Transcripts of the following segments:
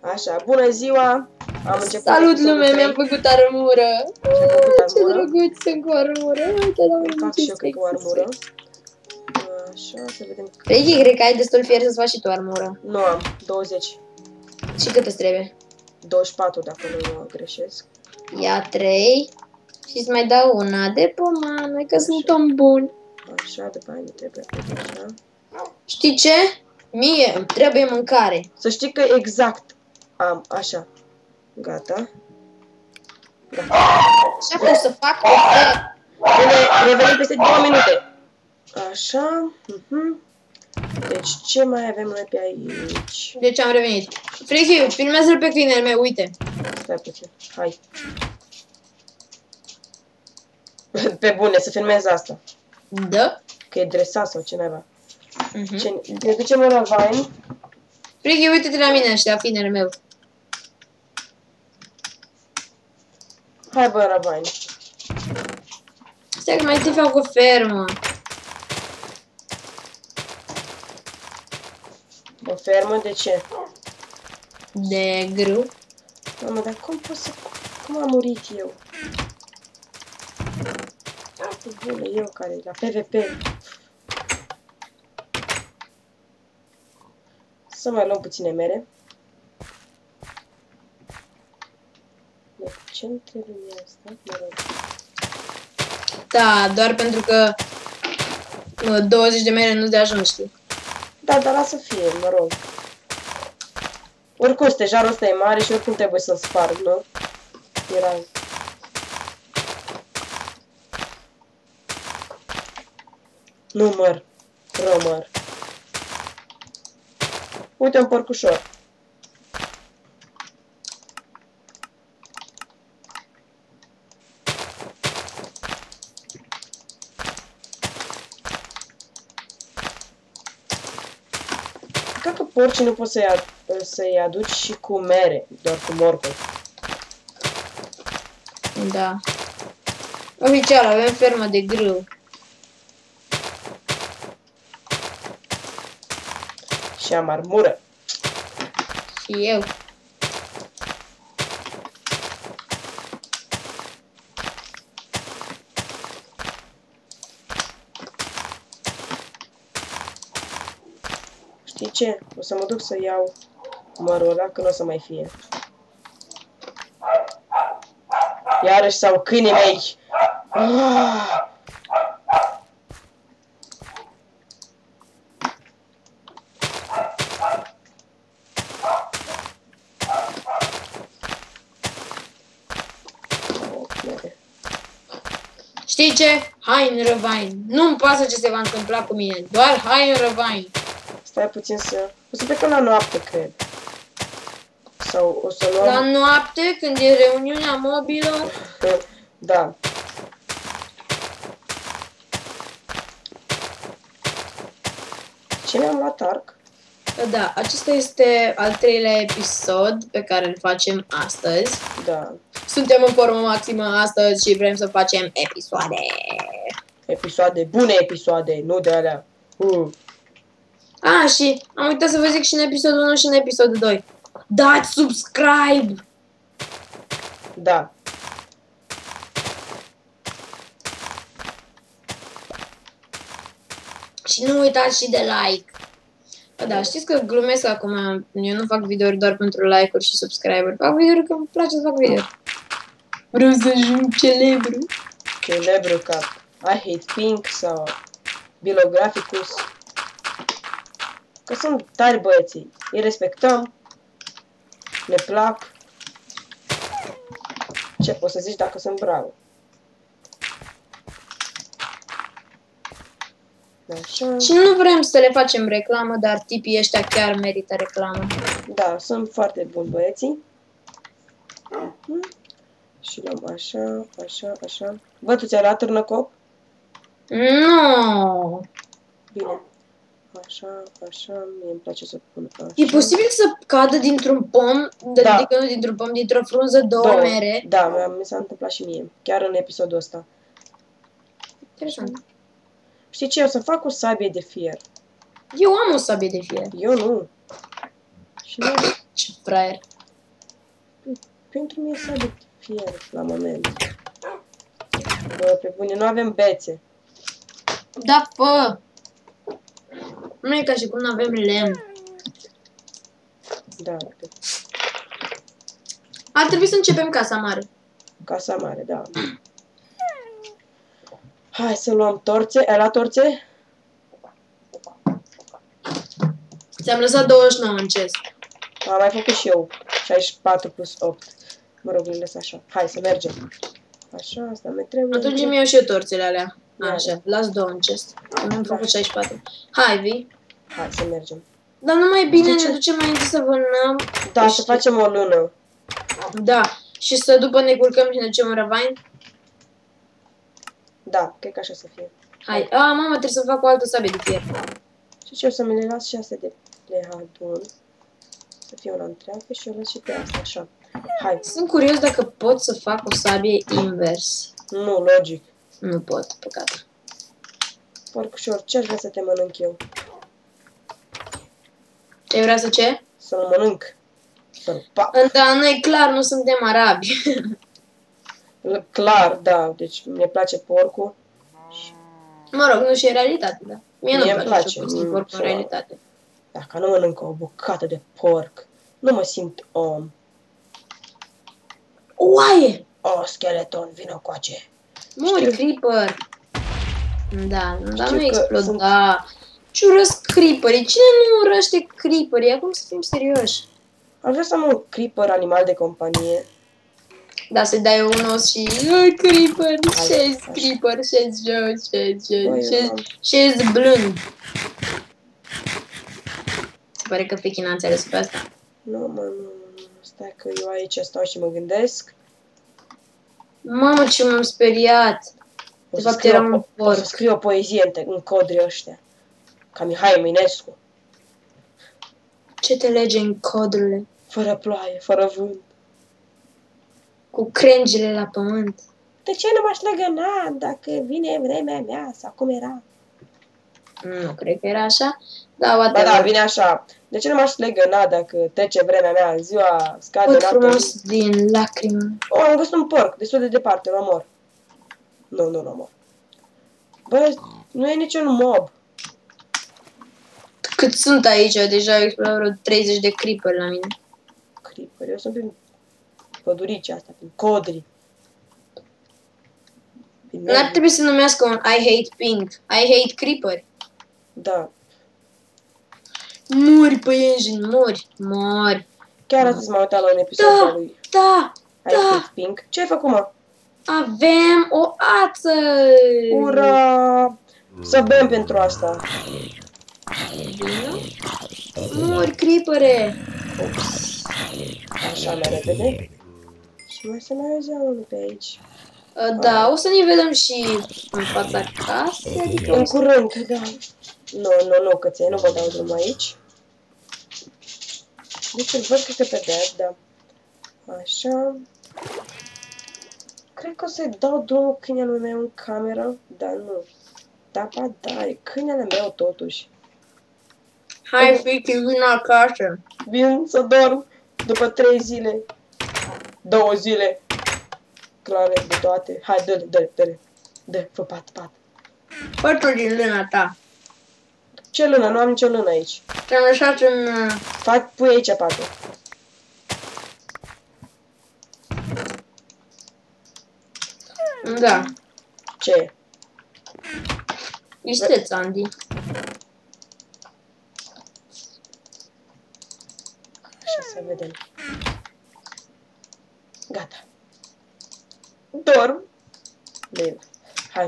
Așa, bună ziua! Am început. Salut lume, mi-am făcut armură. Ce drăguț sunt cu armură. Uite, fac și eu cred că o armură. Așa, să vedem. Peggy, cred că ai destul fier să-ți faci și tu armură. Nu am, 20. Și cât îți trebuie? 24 dacă nu mă greșesc. Ia 3 și îți mai dau una de pomană, că sunt om bun. Așa, după aia mi trebuie așa. Știi ce? Mie îmi trebuie mâncare. Să știi că exact am, așa. Gata. Gata. Așa pot să fac o fel. Bine, revenim peste 2 minute. Așa. Deci, ce mai avem noi pe aici? Deci am revenit. Frigiu, filmează-l pe câinele meu, uite. Stai puțin, hai. Pe bune, să filmez asta. Da? Că e dresat sau ce naiba. Ne ducem la Vine. Frigiu, uite-te la mine ăștia, câinele meu. Hai bă, la Vine. Stai că mai te fac o fermă. O fermă, de ce? De grâu. Mamă, dar cum pot să... Cum am murit eu? Bune, eu care la PvP. Să mai luăm puține mere. De ce-mi trebuie asta? Mă rog. Da, doar pentru că 20 de mere nu de ajuns, știi? Da, dar lasă fie, mă rog. Oricum, stejarul ăsta e mare și oricum trebuie să-l sparg, nu? Era... Nu măr. Rămăr. Uite un porcușor. Cred că porcii nu poți să-i aduci și cu mere, doar cu morcov. Da. Oficial, avem fermă de grâu. Și am armură. Și eu. Știi ce? O să mă duc să iau mărul ăla, că nu o să mai fie. Iarăși sau câinii mei. Știi ce? Hai în Ravine. Nu-mi pasă ce se va întâmpla cu mine. Doar hai în Ravine. Stai puțin să... O să plecăm la noapte, cred. Sau o să luăm... La noapte, când e reuniunea mobilă. Da. Ce mi-am luat arc? Da, acesta este al 3-lea episod pe care îl facem astăzi. Da. Suntem în formă maximă astăzi și vrem să facem episoade. Episoade, bune episoade, nu de alea. Și am uitat să vă zic și în episodul 1 și în episodul 2. Dați subscribe! Da. Și nu uitați și de like. Da, știți că glumesc acum, eu nu fac videouri doar pentru like-uri și subscribe-uri. Fac videouri că îmi place să fac videouri. Vreau să ajung celebru. Celebru ca I Hate Pink sau Bilograficus. Că sunt tari băieții. Îi respectăm. Ne plac. Ce poți să zici dacă sunt bravo? Așa. Și nu vrem să le facem reclamă, dar tipii ăștia chiar merită reclamă. Da, sunt foarte buni băieții. Și luăm așa, așa, așa. Bă, tu ți-ai luat târnăcop? Nu. Bine. Așa, așa, mie îmi place să pun așa. E posibil să cadă dintr-un pom, Da. adică nu dintr-un pom, dintr-o frunză două mere? Da, mi s-a întâmplat și mie. Chiar în episodul ăsta. Interesant. Știi ce? O să fac o sabie de fier. Eu am o sabie de fier. Eu nu. Și nu. Ce fraier. Pentru mine s-a de fier la moment. Bă, pe bune, nu avem bețe. Da, fă! Nu e ca și cum nu avem lemn. Da, Ar trebui să începem casa mare. casa mare, da. Hai să luăm torțe. Ai luat torțe? Ți-am lăsat 29 în chest. Am mai făcut și eu. 64 plus 8. Mă rog, le lăs așa. Hai să mergem. Așa, asta mai trebuie. Atunci îmi iau și eu torțele alea. Ia. Așa, las 2 în chest. Am făcut 64. Hai, vii. Hai să mergem. Dar nu mai bine De ce? ne ducem mai întâi să vânăm. Da, să facem o lună. Da. Și să după ne culcăm și ne ducem în Ravine. Da, cred că așa să fie. Hai. A, mama, trebuie să fac o altă sabie de fier. Și ce o să mi le las și astea de plehadun. Să fie una întreagă și o las și pe asta, așa. Hai. Sunt curios dacă pot să fac o sabie invers. Nu, logic. Nu pot, păcat. Porcușor, ce aș vrea să te mănânc eu? Ai vrea să ce? Să-l mănânc. Să-l pac. Da, noi clar nu suntem arabi. Clar, da. Deci mi-e place porcul. Mă rog, nu și e realitate, da. Mie nu-mi Mie-mi place place, să porc în și realitate. Dacă nu mănânc o bucată de porc, nu mă simt om. Oaie! Oh, skeleton, vină coace. Mori, Știu. creeper! Da, dar Știu nu că exploda. Ce urăsc creeperii? Cine nu urăște creeperii? Acum să fim serioși. Ar vrea să am un creeper animal de companie. Da, să-i dai un os și... Creeper, Hai, șezi așa. creeper, șezi jos, Băi, șezi blând. Se pare că Fechina a înțeles pe asta. Nu, mă, nu. Stai că eu aici stau și mă gândesc. Mamă, ce m-am speriat. O De să fapt scriu era un o să porc. scriu o poezie în codri ăștia. Ca Mihai Eminescu. Ce te lege în codrule? Fără ploaie, fără vânt. Cu crengile la pământ. De ce nu m-aș legăna dacă vine vremea mea sau cum era? Nu cred că era așa. Da, Ba da, whatever. vine așa. De ce nu m-aș legăna dacă trece vremea mea, ziua scade Pot noaptea? frumos din lacrimă. Oh, am găsit un porc, destul de departe, îl omor. Nu omor. Bă, nu e niciun mob. Cât sunt aici? Deja au explodat vreo 30 de creeper la mine. Creeper, eu sunt prin pădurici asta, prin codri. Prin N-ar trebui să numească un I hate pink. I hate creeper. Da. Mori, păienjeni, mori. Mori. Chiar astăzi m-am uitat la un episod Da. al lui Da, I Hate Pink. Ce ai făcut, mă? avem o ață. Ura! Să bem pentru asta. Mori, creepere. Așa, mai repede. Și mai să mai auzea unul pe aici. Da, o să ne vedem și în fața casei. Adică În curând, da. Nu, căței, nu vă dau drumul aici. Deci îl văd cred că pe Dad, da. Așa. Cred că o să-i dau drumul câinelui meu în cameră, dar nu. Da, ba da, e câinele meu totuși. hai, fiici, vin acasă. Vin să dorm după 3 zile. 2 zile. Clare de toate. Hai, dă-le. Dă, fă pat. Fă-tu din lâna ta. Ce lână? Nu am nicio lână aici. Te-am lăsat în... Pui aici patul. Da. Ce? Isteț, Andy. Așa să vedem. Gata. Dorm. Bine. Hai.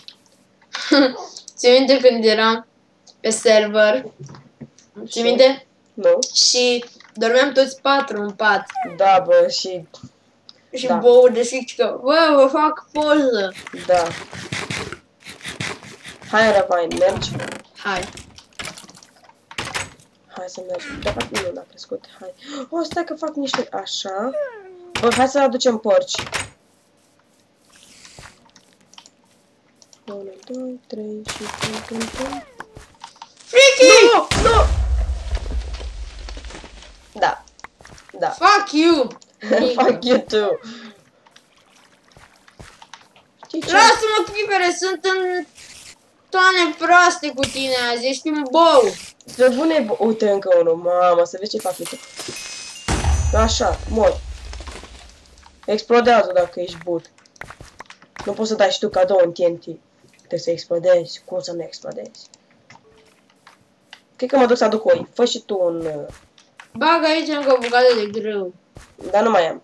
Ți minte când eram pe server? Ți minte? Nu? Și dormeam toți 4 în pat. Da, bă, și... Și Da. Bou deschis că, bă, vă fac poză. Da. Hai, Ravine, mergi? Hai. Hai să mergem. De fapt, nu l-a crescut. Hai. O, stai că fac niște... Așa. Bă, hai să aducem porci. 1, 2, 3 și 5. Freaky! Nu! Da. Fuck you! Fuck you too. Știi ce? Lasă-mă, Creepere, sunt în toane proaste cu tine azi, ești un bou. Spre bune, uite încă unul, mamă, să vezi ce fac uite. Așa, mor. Explodează dacă ești but. Nu poți să dai și tu cadou în TNT. Trebuie să explodezi, cum să nu explodezi? Cred că mă duc să aduc oi. Fă și tu un... Bag aici încă o bucată de grâu. Dar nu mai am.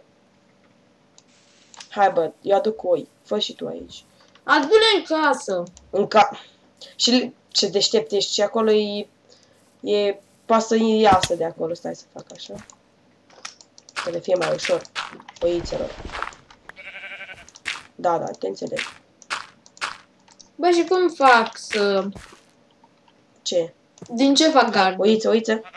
Hai bă, eu aduc oi. Fă și tu aici. Adu-le în casă. Și ce deștept ești. Și acolo poate să iasă de acolo. Stai să fac așa. Să le fie mai ușor. Oițelor. Da, te înțeleg. Bă, și cum fac să... Ce? Din ce fac gard? Oiță.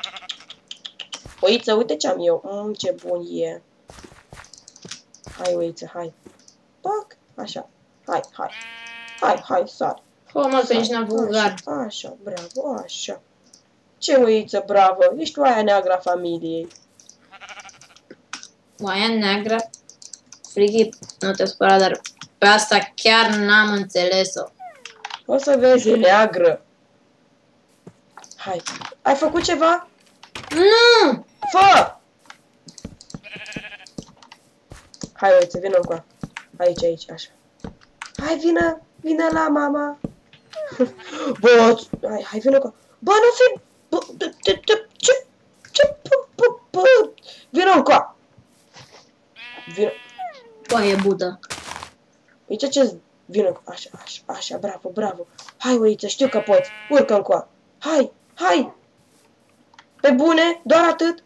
Oiță, uite ce am eu. Ce bun e. Hai, oiță, hai. Pac, așa. Hai, sar. O, mă, că nici n-am făcut gard. Așa, bravo, așa. Ce oiță, bravo. Ești oaia neagră a familiei. Oaia neagră? Frighi, nu te spăra, dar pe asta chiar n-am înțeles-o. O să vezi, e neagră. Hai. Ai făcut ceva? Nu! Fă! Hai, oiță, vină încoa. Aici, așa. Hai, vină la mama. Bă, hai, vină încoa. Bă, nu fi... Vină încoa. Bă, e budă. Uite ce... Vină încoa. Așa, bravo. Hai, oiță, știu că poți. Urcă încoa. Hai. Pe bune, doar atât.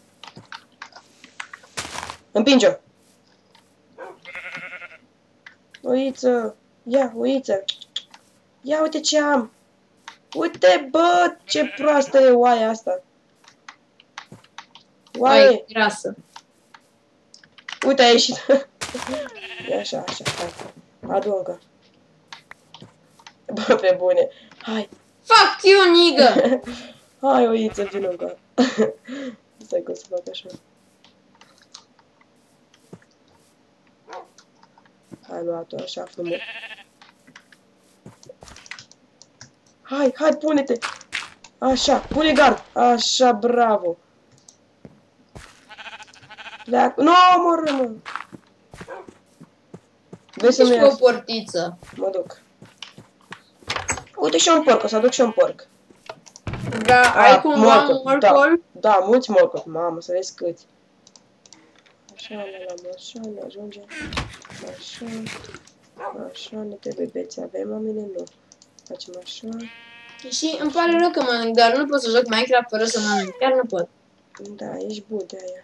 Împinge-o. Oiță, oiță. Ia uite ce am. Uite, bă, ce proastă e oaia asta. Oaie. Ai grasă. Uite, a ieșit. E așa, hai. Adu încă. Bă, pe bune. Hai. Fuck you, nigă! Hai, oiță, vină încă. Stai că o să fac așa. Hai, luat-o așa frumos. Hai, pune-te. Așa, pune gard. Așa, bravo. Pleacă. Nu, mă. Vezi să nu Ești o portiță. Mă duc. Uite și un porc, o să aduc și un porc. Da, ai cumva un morcol? Da, mulți morcovi, mamă, să vezi câți. Așa, ne ajunge. Așa, ne trebuie beți, avem oameni, nu. Facem așa. Și îmi pare rău că mănânc, dar nu pot să joc Minecraft fără să mănânc, chiar nu pot. Da, ești bun de aia.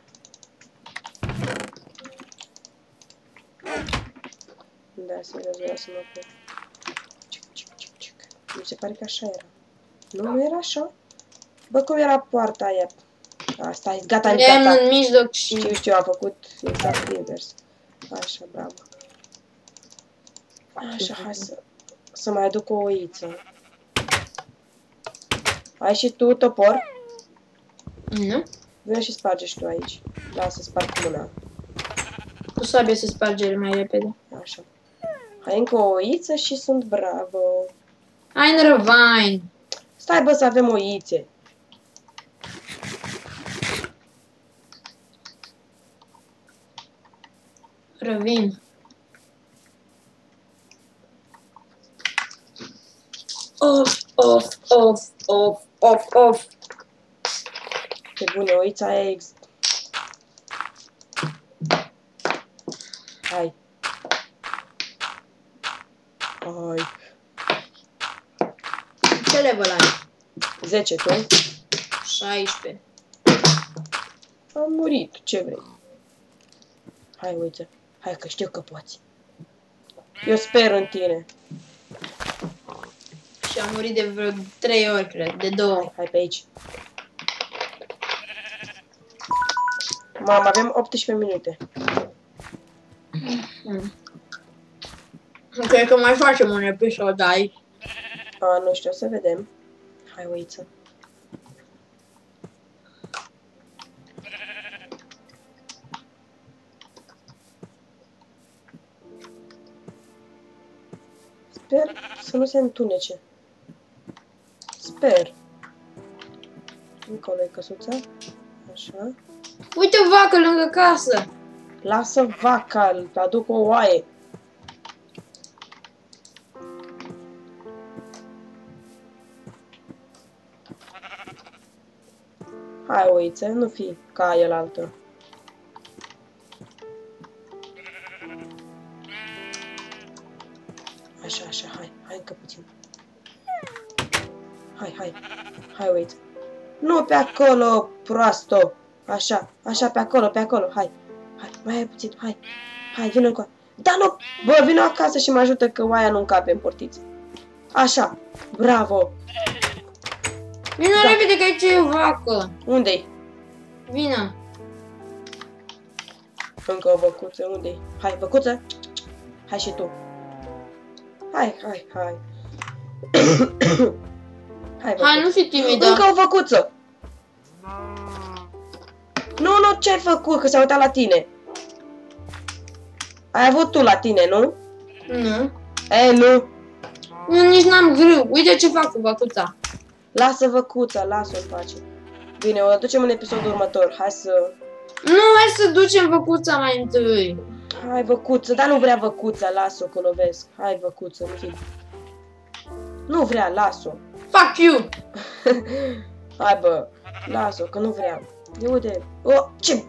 Da, serios, vreau să mă pun. Cic. Mi se pare că așa era. Nu era așa? Bă, cum era poarta aia? Asta e gata. În mijloc și... Știu, am făcut exact invers. Așa, bravo. Așa, hai să mai aduc o oiță. Ai și tu topor? Nu? Vine și sparge și tu aici. Da, să sparg cu mâna. Cu sabie se sparge mai repede. Așa. Hai încă o oiță și sunt bravo. Hai în răvain. Stai, bă, să avem oițe. Revin. Off. Ce bune, oița aia Hai. Ce level ai? 10, tu? 16. Am murit, ce vrei? Hai, uite. Hai, că știu că poți. Eu sper în tine. Și am murit de vreo 3 ori, cred, de 2. Hai pe aici. Mamă, avem 18 minute. Cred că mai facem un episod aici. Nu știu, o să vedem. Hai, oiță. Sper să nu se întunece. Sper. Încolo e căsuța. Așa. Uite o vacă lângă casă. Lasă vaca, îl aduc o oaie. Hai, oiță, nu fi ca el altă. Așa, așa, hai încă puțin. Hai, oiță. Nu pe acolo, proasto. Așa, pe acolo, hai, mai ai puțin, hai, vină încoa. Da, nu, bă, vină acasă și mă ajută că oaia nu încape în portiță. Așa, bravo. Vină repede că aici e o vacă. Unde-i? Vină. Încă o văcuță, unde-i? Hai, văcuță. Hai și tu. Hai. Hai, nu fi timidă. Încă o văcuță. Nu, ce-ai făcut? Că s-a uitat la tine. Ai avut tu la tine, nu? Nu. Nu. Eu nici n-am grâu. Uite ce fac cu văcuța. Lasă văcuța, lasă-o în pace. Bine, o ducem în episodul următor. Hai să... Nu, hai să ducem văcuța mai întâi. Hai, văcuță, dar nu vrea văcuța, lasă-o că lovesc. Hai, văcuță, nu fi... Nu vrea, las-o. Fuck you! Hai, bă, las-o, că nu vrea. De uite... Ce...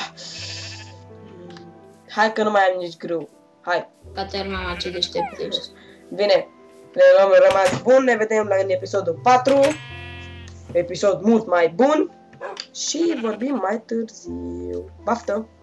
Hai că nu mai am nici grâu. Hai. Caterina, ce deștept ești. Bine, am rămas bun, ne vedem în episodul 4. Episod mult mai bun. Și vorbim mai târziu. Baftă!